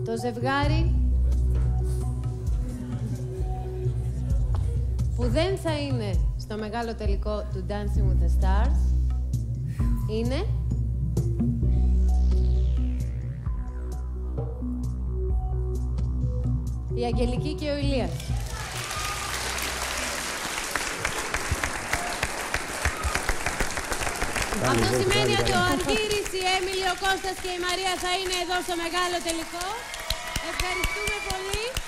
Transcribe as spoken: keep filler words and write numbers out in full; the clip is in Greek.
Το ζευγάρι που δεν θα είναι στο μεγάλο τελικό του Dancing with the Stars είναι... η Αγγελική και ο Ηλίας. Αυτό σημαίνει ότι ο Αργύρης, η Έμιλη, ο Κώστας και η Μαρία θα είναι εδώ στο μεγάλο τελικό. Ευχαριστούμε πολύ.